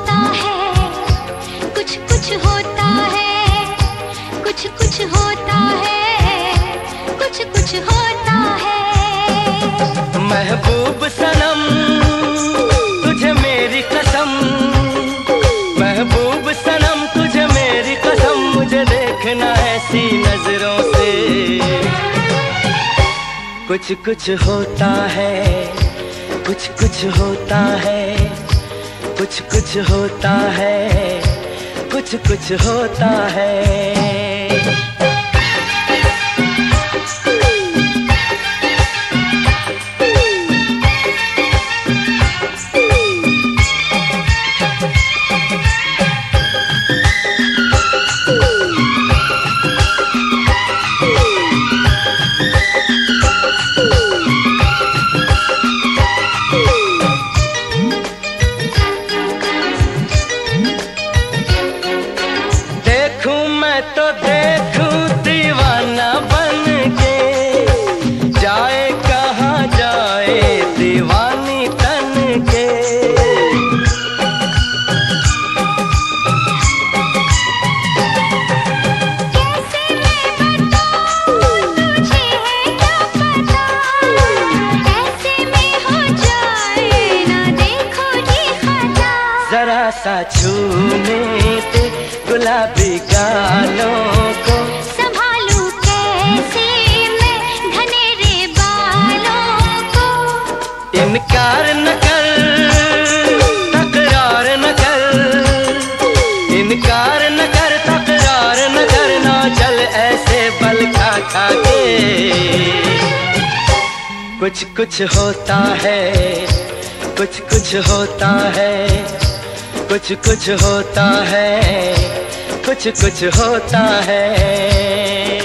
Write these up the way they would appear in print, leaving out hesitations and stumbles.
होता है, कुछ कुछ होता है, कुछ कुछ होता है, कुछ कुछ होता है। महबूब सनम तुझे मेरी कसम, महबूब सनम तुझे मेरी कसम, मुझे देखना ऐसी नजरों से। कुछ कुछ होता है, कुछ कुछ होता है, कुछ कुछ होता है, कुछ कुछ होता है। तो देखूं दीवाना बन के, जाए कहाँ जाए दीवानी तन के। कैसे मैं बताऊं तुझे है क्या पता, ऐसे में हो जाए ना देखो ये खता। जरा सा छूने दे गुलाबी गालों को, संभालूं कैसे मैं घनेरे बालों को। इनकार न कर, तकरार न कर, इनकार न कर, तकरार न कर, ना चल ऐसे बल खा खा के। कुछ कुछ होता है, कुछ कुछ होता है, कुछ कुछ होता है, कुछ कुछ होता है।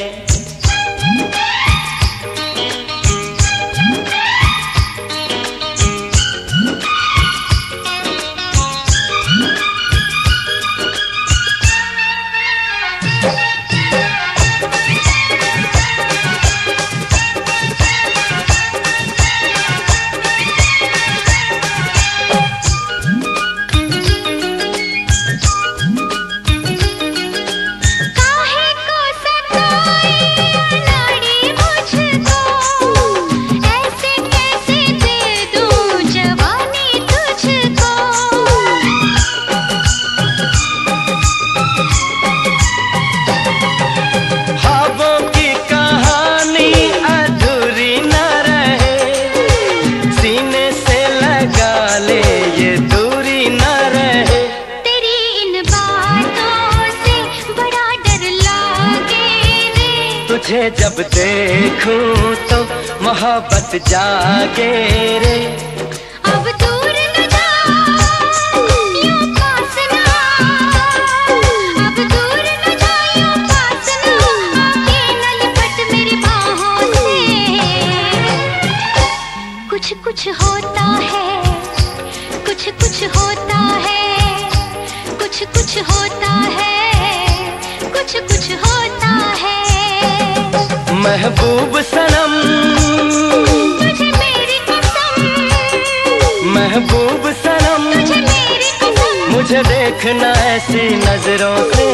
तुझे जब देखूं तो मोहब्बत जागे रे। अब दूर न जा यूं पास ना, अब दूर न जा यूं पास ना, आके न लिपट मेरी बाहों से। कुछ कुछ होता है, कुछ कुछ होता है, कुछ कुछ होता है, कुछ कुछ होता है। महबूब सनम तुझे मेरी कसम, महबूब सनम तुझे मेरी कसम, मुझे देखना ऐसी नजरों से।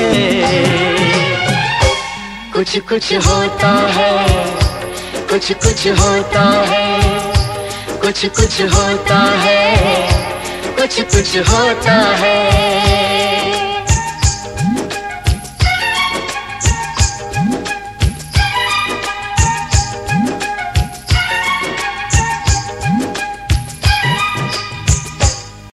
कुछ कुछ होता है, कुछ कुछ होता है, कुछ कुछ होता है, कुछ कुछ होता है।